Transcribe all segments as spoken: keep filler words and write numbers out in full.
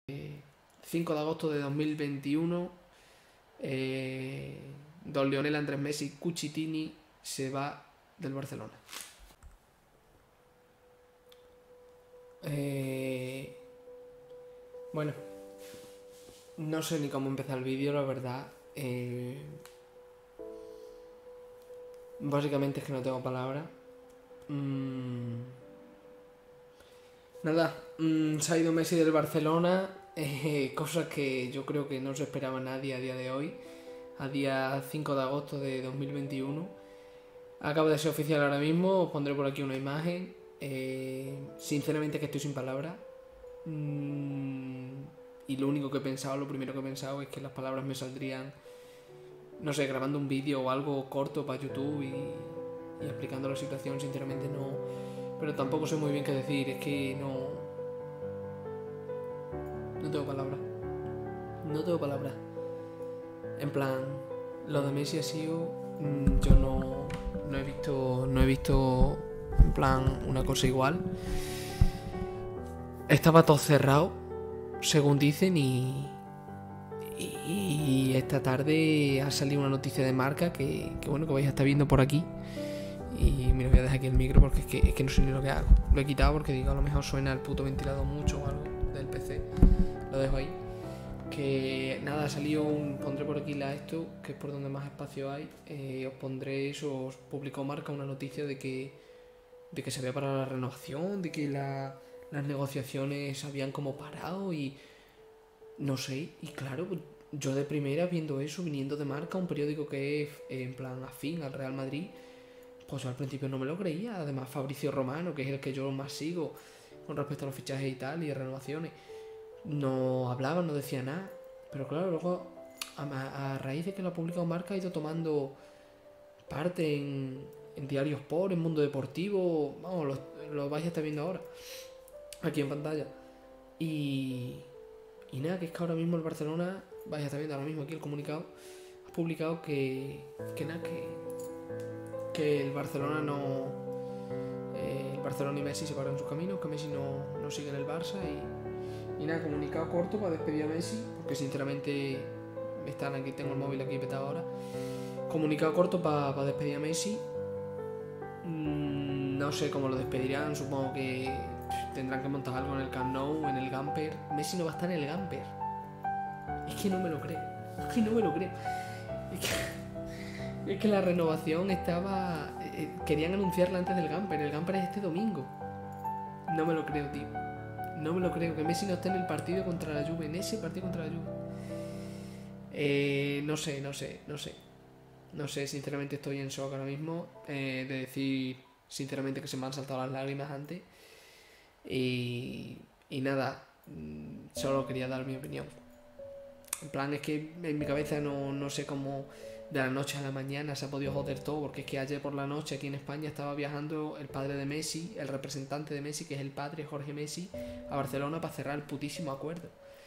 cinco de agosto de dos mil veintiuno, eh, don Lionel Andrés Messi Cucitini se va del Barcelona. Eh, bueno, no sé ni cómo empezar el vídeo, la verdad. Eh, básicamente es que no tengo palabras. Mm, nada, mm, se ha ido Messi del Barcelona. Eh, cosas que yo creo que no se esperaba nadie a día de hoy, a día cinco de agosto de dos mil veintiuno. Acaba de ser oficial ahora mismo, os pondré por aquí una imagen. Eh, sinceramente que estoy sin palabras. Mm, y lo único que he pensado, lo primero que he pensado es que las palabras me saldrían, no sé, grabando un vídeo o algo corto para YouTube y, y explicando la situación. Sinceramente no, pero tampoco sé muy bien qué decir, es que no... No tengo palabras. No tengo palabras. En plan, lo de Messi ha sido... Yo no, no he visto... No he visto, en plan, una cosa igual. Estaba todo cerrado, según dicen, y... Y esta tarde ha salido una noticia de Marca que, que bueno, que vais a estar viendo por aquí. Y mira, voy a dejar aquí el micro porque es que, es que no sé ni lo que hago. Lo he quitado porque digo, a lo mejor suena el puto ventilador mucho o algo del P C. Lo dejo ahí. Que nada, ha salido un... Pondré por aquí la esto, que es por donde más espacio hay. Eh, os pondré eso, os publicó Marca una noticia de que de que se había parado la renovación, de que la, las negociaciones habían como parado y... No sé, y claro, yo de primera viendo eso, viniendo de Marca, un periódico que es en plan afín al Real Madrid, pues al principio no me lo creía. Además Fabrizio Romano, que es el que yo más sigo con respecto a los fichajes y tal, y renovaciones, no hablaba, no decía nada. Pero claro, luego a, a raíz de que lo ha publicado Marca, ha ido tomando parte en, en Diario Sport, en Mundo Deportivo. Vamos, lo, lo vais a estar viendo ahora aquí en pantalla. Y, y nada, que es que ahora mismo el Barcelona, vais a estar viendo ahora mismo aquí el comunicado, ha publicado que que nada, que que el Barcelona no eh, el Barcelona y Messi se paran sus caminos, que Messi no, no sigue en el Barça. Y Y nada, comunicado corto para despedir a Messi, porque sinceramente están aquí, tengo el móvil aquí petado ahora. Comunicado corto para pa despedir a Messi. Mm, no sé cómo lo despedirán, supongo que tendrán que montar algo en el Camp Nou, en el Gamper. Messi no va a estar en el Gamper. Es que no me lo creo, es que no me lo creo. Es que, es que la renovación estaba... Eh, querían anunciarla antes del Gamper, el Gamper es este domingo. No me lo creo, tío. No me lo creo, que Messi no esté en el partido contra la Juve, en ese partido contra la Juve. Eh, no sé, no sé, no sé. No sé, sinceramente estoy en shock ahora mismo. Eh, de decir, sinceramente, que se me han saltado las lágrimas antes. Y, y nada, solo quería dar mi opinión. En plan, es que en mi cabeza no, no sé cómo de la noche a la mañana se ha podido joder todo, porque es que ayer por la noche aquí en España estaba viajando el padre de Messi, el representante de Messi, que es el padre Jorge Messi, a Barcelona para cerrar el putísimo acuerdo.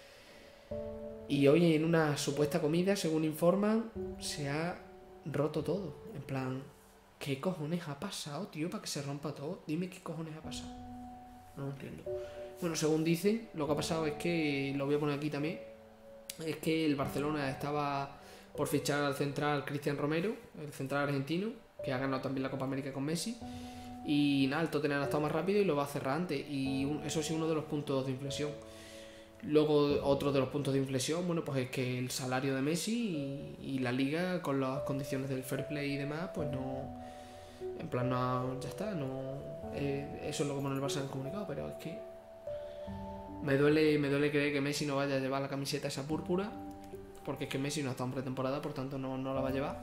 Y hoy en una supuesta comida, según informan, se ha roto todo. En plan, ¿qué cojones ha pasado, tío, para que se rompa todo? Dime qué cojones ha pasado. No lo entiendo. Bueno, según dicen, lo que ha pasado es que, lo voy a poner aquí también, es que el Barcelona estaba por fichar al central Cristian Romero, el central argentino, que ha ganado también la Copa América con Messi. Y nada, el Tottenham ha estado más rápido y lo va a cerrar antes. Y un, eso sí, uno de los puntos de inflexión. Luego, otro de los puntos de inflexión, bueno, pues es que el salario de Messi y, y la liga, con las condiciones del fair play y demás, pues no... En plan, no, ya está, no... Eh, eso es lo que pone el Barça en el comunicado, pero es que... Me duele, me duele creer que Messi no vaya a llevar la camiseta esa púrpura, porque es que Messi no ha estado en pretemporada, por tanto no, no la va a llevar.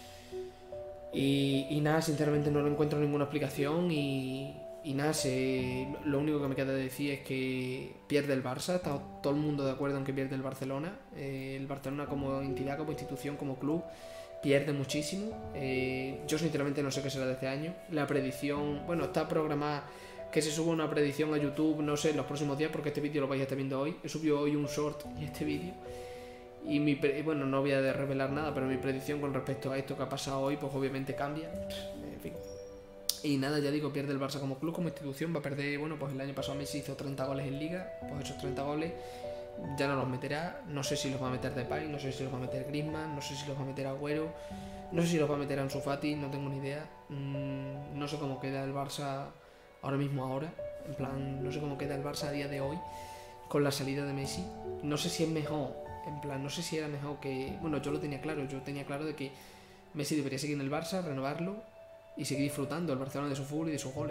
Y, y nada, sinceramente no le encuentro ninguna explicación y, y nada, se, lo único que me queda de decir es que pierde el Barça. Está todo el mundo de acuerdo en que pierde el Barcelona. Eh, el Barcelona como entidad, como institución, como club, pierde muchísimo. Eh, yo sinceramente no sé qué será de este año. La predicción, bueno, está programada que se suba una predicción a YouTube, no sé, en los próximos días, porque este vídeo lo vais a estar viendo hoy. He subido hoy un short y este vídeo. Y mi, bueno, no voy a revelar nada, pero mi predicción con respecto a esto que ha pasado hoy, pues obviamente cambia. En fin. Y nada, ya digo, pierde el Barça como club, como institución, va a perder, bueno, pues el año pasado Messi hizo treinta goles en Liga, pues esos treinta goles ya no los meterá. No sé si los va a meter Depay, no sé si los va a meter Griezmann, no sé si los va a meter Agüero, no sé si los va a meter Ansu Fati, no tengo ni idea. Mm, no sé cómo queda el Barça ahora mismo ahora. En plan, no sé cómo queda el Barça a día de hoy con la salida de Messi. No sé si es mejor, en plan, no sé si era mejor que... Bueno, yo lo tenía claro, yo tenía claro de que Messi debería seguir en el Barça, renovarlo y seguir disfrutando el Barcelona de su fútbol y de sus goles.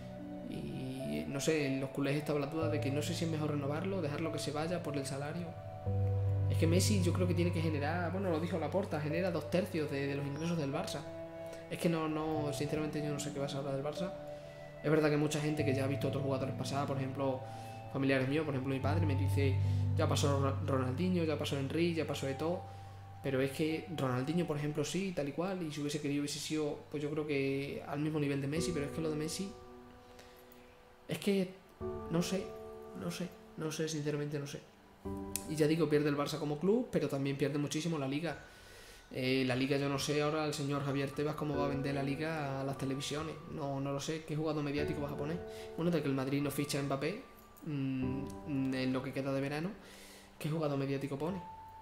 Y no sé, en los culés estaba la duda de que no sé si es mejor renovarlo, dejarlo que se vaya por el salario. Es que Messi yo creo que tiene que generar, bueno, lo dijo Laporta, genera dos tercios de, de los ingresos del Barça. Es que no, no, sinceramente yo no sé qué vas a hablar del Barça. Es verdad que mucha gente que ya ha visto otros jugadores pasar, por ejemplo, familiares míos, por ejemplo mi padre me dice, ya pasó Ronaldinho, ya pasó Henry, ya pasó Eto'o, pero es que Ronaldinho, por ejemplo, sí, tal y cual, y si hubiese querido hubiese sido, pues yo creo que al mismo nivel de Messi, pero es que lo de Messi, es que no sé, no sé, no sé, sinceramente no sé. Y ya digo, pierde el Barça como club, pero también pierde muchísimo la Liga. Eh, la Liga yo no sé ahora el señor Javier Tebas cómo va a vender la Liga a las televisiones. No, no lo sé, ¿qué jugador mediático vas a poner? Bueno, de que el Madrid no ficha a Mbappé mmm, en lo que queda de verano, ¿qué jugador mediático pone?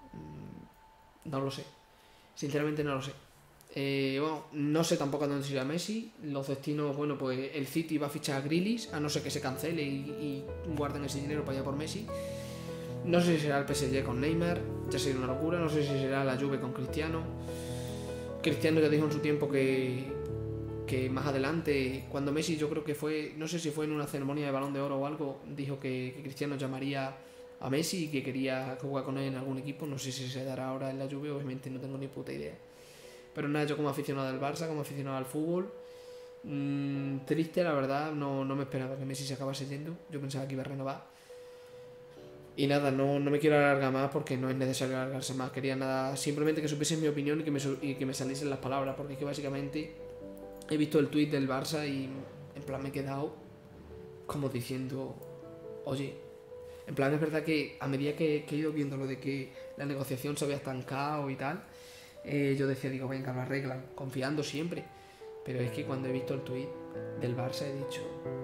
Mm, no lo sé, sinceramente no lo sé. Eh, bueno, no sé tampoco a dónde se irá Messi. Los destinos, bueno, pues el City va a fichar a Grealish, a no ser que se cancele y, y guarden ese dinero para allá por Messi. No sé si será el P S G con Neymar, ya sería una locura. No sé si será la Juve con Cristiano. Cristiano ya dijo en su tiempo que, que más adelante, cuando Messi, yo creo que fue, no sé si fue en una ceremonia de Balón de Oro o algo, dijo que, que Cristiano llamaría a Messi y que quería jugar con él en algún equipo. No sé si se dará ahora en la Juve, obviamente no tengo ni puta idea. Pero nada, yo como aficionado del Barça, como aficionado al fútbol, mmm, triste la verdad, no, no me esperaba que Messi se acabase yendo. Yo pensaba que iba a renovar. Y nada, no, no me quiero alargar más porque no es necesario alargarse más. Quería nada, simplemente que supiesen mi opinión y que me, y que me saliesen las palabras. Porque es que básicamente he visto el tuit del Barça y en plan me he quedado como diciendo, oye, en plan es verdad que a medida que, que he ido viendo lo de que la negociación se había estancado y tal, eh, yo decía, digo, venga, lo arreglan, confiando siempre. Pero es que cuando he visto el tuit del Barça he dicho,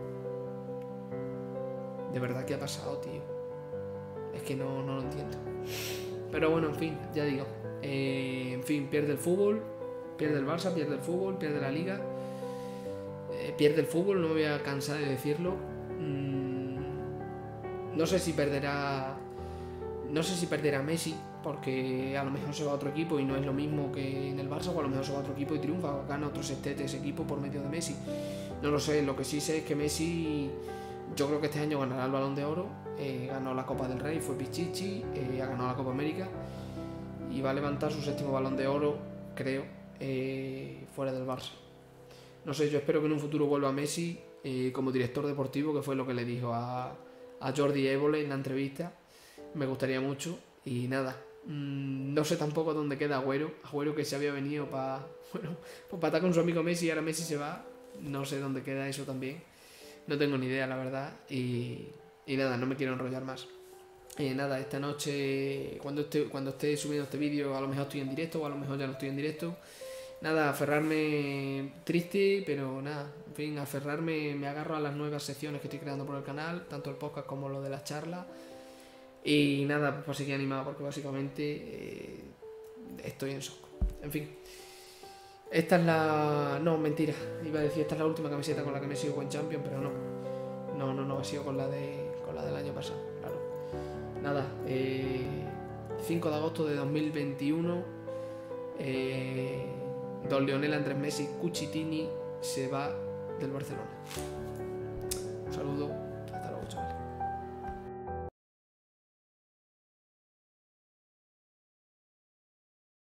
de verdad, ¿qué ha pasado, tío? Es que no, no lo entiendo. Pero bueno, en fin, ya digo. Eh, en fin, pierde el fútbol, pierde el Barça, pierde el fútbol, pierde la Liga. Eh, pierde el fútbol, no me voy a cansar de decirlo. Mm, no sé si perderá. No sé si perderá Messi, porque a lo mejor se va a otro equipo y no es lo mismo que en el Barça, o a lo mejor se va a otro equipo y triunfa, o gana otro sextete ese equipo por medio de Messi. No lo sé, lo que sí sé es que Messi, yo creo que este año ganará el Balón de Oro. Eh, ganó la Copa del Rey, fue Pichichi, eh, ha ganado la Copa América y va a levantar su séptimo Balón de Oro, creo, eh, fuera del Barça. No sé, yo espero que en un futuro vuelva Messi eh, como director deportivo, que fue lo que le dijo a, a Jordi Évole en la entrevista. Me gustaría mucho y nada. Mmm, no sé tampoco dónde queda Agüero. Agüero que se había venido para bueno, pues para estar con su amigo Messi y ahora Messi se va. No sé dónde queda eso también. No tengo ni idea, la verdad. Y... Y nada, no me quiero enrollar más. Eh, nada, esta noche, cuando esté, cuando esté subiendo este vídeo, a lo mejor estoy en directo o a lo mejor ya no estoy en directo. Nada, aferrarme triste, pero nada, en fin, aferrarme, me agarro a las nuevas secciones que estoy creando por el canal, tanto el podcast como lo de las charlas. Y nada, pues para seguir animado, porque básicamente eh, estoy en shock. En fin, esta es la... No, mentira, iba a decir, esta es la última camiseta con la que me sigo en Champions, pero no. No, no, no, ha sido con la de con la del año pasado, claro. Nada, eh, cinco de agosto de dos mil veintiuno, eh, don Lionel Andrés Messi Cuchitini se va del Barcelona. Un saludo.